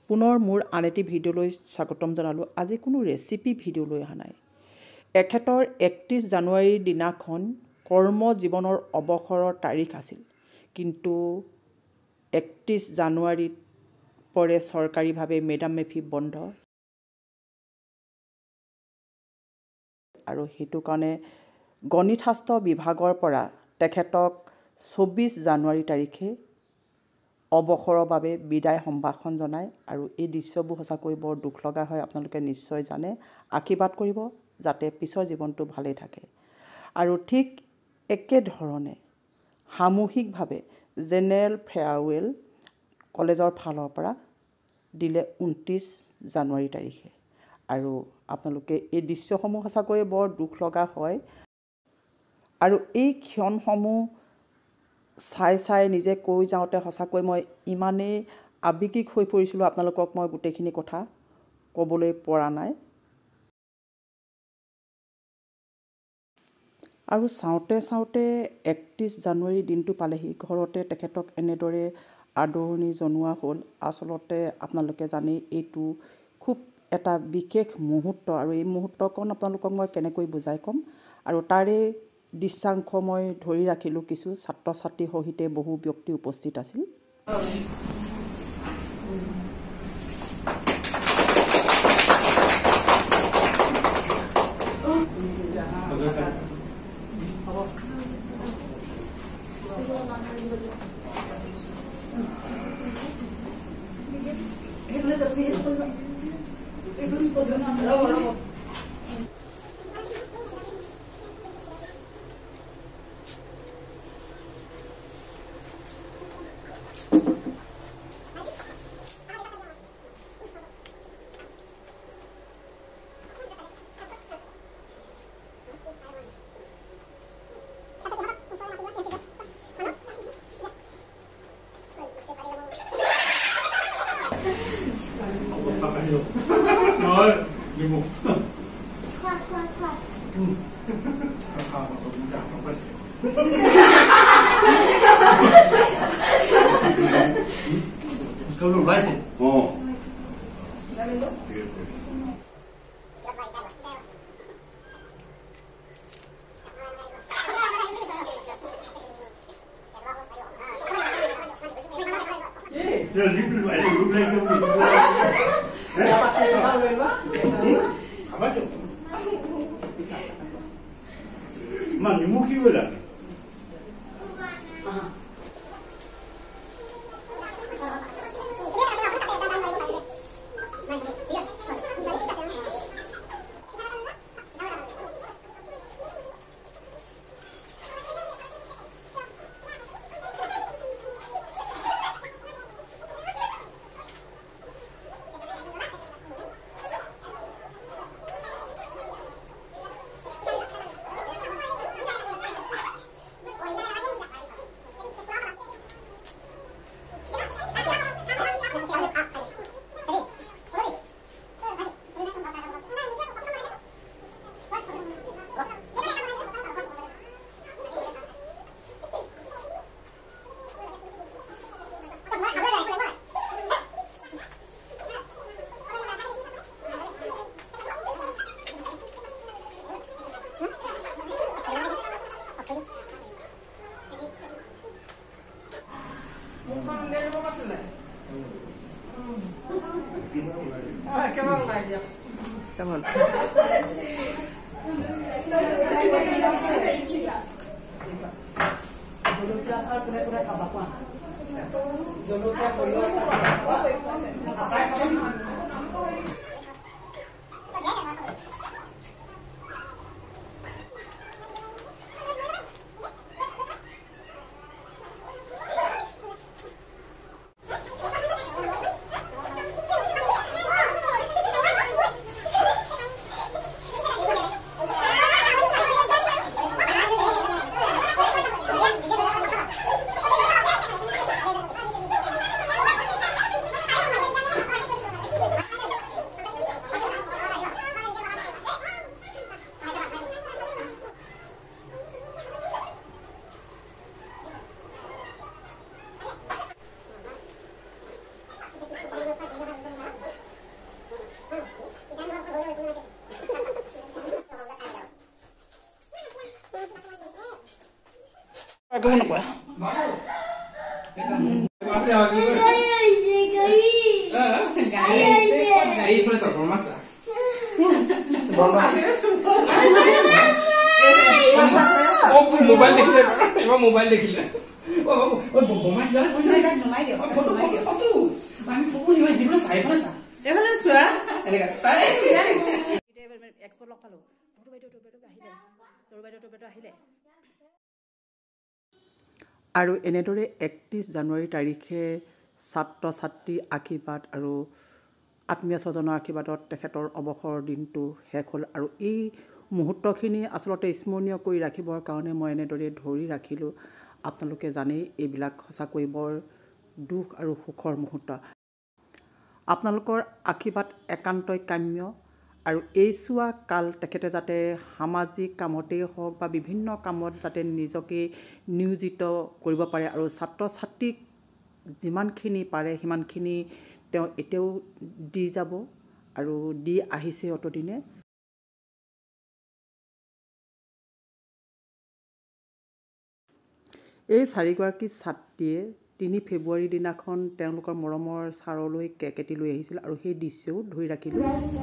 পুনৰ মোৰ আন এটি ভিডিঅ'লৈ স্বাগতম জনালোঁ। আজি কোনো ৰেচিপি ভিডিঅ' লৈ অহা নাই। এখেতৰ 31 জানুৱাৰীৰ দিনাখন কৰ্ম জীৱনৰ অৱসৰৰ তাৰিখ আছিল, কিন্তু 31 জানুৱাৰীত পৰে চৰকাৰীভাৱে মেডাম মেফি বন্ধ, আৰু সেইটো কাৰণে গণিত শাস্ত্ৰ বিভাগৰ পৰা তেখেতক 24 জানুৱাৰী তাৰিখে অৱসৰৰ বাবে বিদায় সম্ভাষণ জনায়। আৰু এই দৃশ্যবোৰ সঁচাকৈ বৰ দুখ লগা হয়। আপোনালোকে নিশ্চয় জানে। আশীৰ্বাদ কৰিব যাতে পিছৰ জীৱনটো ভালেই থাকে। আৰু ঠিক একেধৰণে সামূহিকভাৱে জেনেৰেল ফেয়াৰৱেল কলেজৰ ফালৰ পৰা দিলে 29 জানুৱাৰী তাৰিখে। আৰু আপোনালোকে এই দৃশ্যসমূহ সঁচাকৈ বৰ দুখ লগা হয়। আৰু এই ক্ষণসমূহ চাই নিজে কৈ যাওঁতে সঁচাকৈ মই ইমানেই আৱেগিক হৈ পৰিছিলোঁ, আপোনালোকক মই গোটেইখিনি কথা ক'বলৈ পৰা নাই। আৰু চাওঁতে 31 জানুৱাৰী দিনটো পালেহি। ঘৰতে তেখেতক এনেদৰে আদৰণি জনোৱা হ'ল। আচলতে আপোনালোকে জানেই এইটো খুব এটা বিশেষ মুহূৰ্ত, আৰু এই মুহূৰ্তকণ আপোনালোকক মই কেনেকৈ বুজাই ক'ম। আৰু তাৰে দৃশ্যাংশ মই ধৰি ৰাখিলোঁ। কিছু ছাত্ৰ ছাত্ৰীৰ সহিতে বহু ব্যক্তি উপস্থিত আছিল। কেমন একো নকয় মোবাইল দেখিলে এবার মোবাইল দেখিলে আৰু এনেদৰে 31 জানুৱাৰী তাৰিখে ছাত্ৰ ছাত্ৰীৰ আশীৰ্বাদ আৰু আত্মীয় স্বজনৰ আশীৰ্বাদত তেখেতৰ অৱসৰৰ দিনটো শেষ হ'ল আৰু এই মুহূৰ্তখিনি আচলতে স্মৰণীয় কৰি ৰাখিবৰ কাৰণে মই এনেদৰে ধৰি ৰাখিলোঁ আপোনালোকে জানেই এইবিলাক সঁচাকৈ বৰ দুখ আৰু সুখৰ মুহূৰ্ত আপোনালোকৰ আশীৰ্বাদ একান্তই কাম্য আৰু এইছোৱা কাল তেখেতে যাতে সামাজিক কামতেই হওক বা বিভিন্ন কামত যাতে নিজকে নিয়োজিত কৰিব পাৰে আৰু ছাত্ৰ ছাত্ৰীক যিমানখিনি পাৰে সিমানখিনি তেওঁ এতিয়াও দি যাব আৰু দি আহিছে অতদিনে এই চাৰিগৰাকী ছাত্ৰীয়ে 3 ফেব্ৰুৱাৰী দিনাখন তেওঁলোকৰ মৰমৰ ছাৰলৈ কেক এটি লৈ আহিছিল আৰু সেই দৃশ্যও ধৰি ৰাখিলোঁ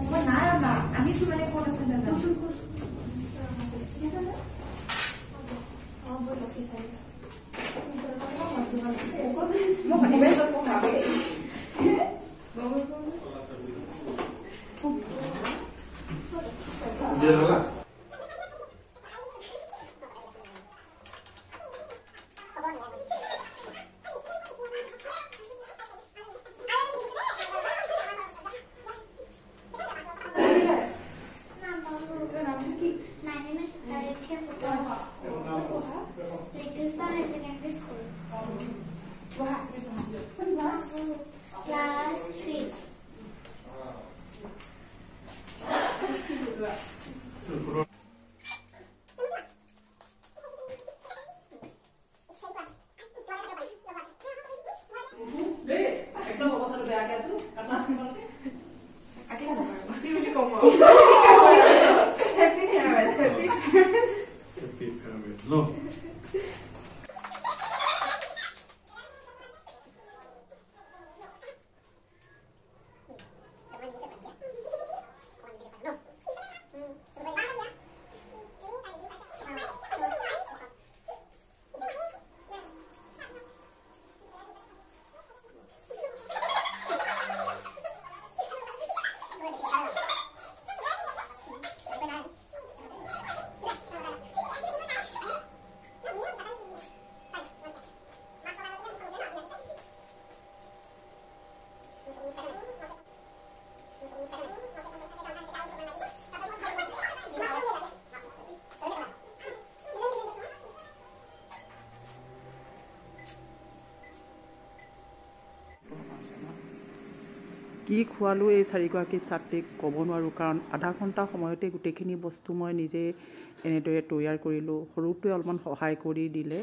কি খোৱালোঁ এই চাৰিগৰাকী ছাত্ৰীক ক'ব নোৱাৰোঁ কাৰণ আধা ঘণ্টা সময়তে গোটেইখিনি বস্তু মই নিজে এনেদৰে তৈয়াৰ কৰিলোঁ সৰুটোৱে অলপমান সহায় কৰি দিলে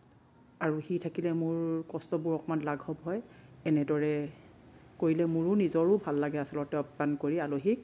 আৰু সি থাকিলে মোৰ কষ্টবোৰ অকণমান লাঘৱ হয় এনেদৰে কৰিলে মোৰো নিজৰো ভাল লাগে আচলতে আপ্যায়ন কৰি আলহীক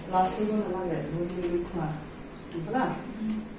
প্লাষ্টিকো নালাগে ধুই মেলি খোৱা বুজিলা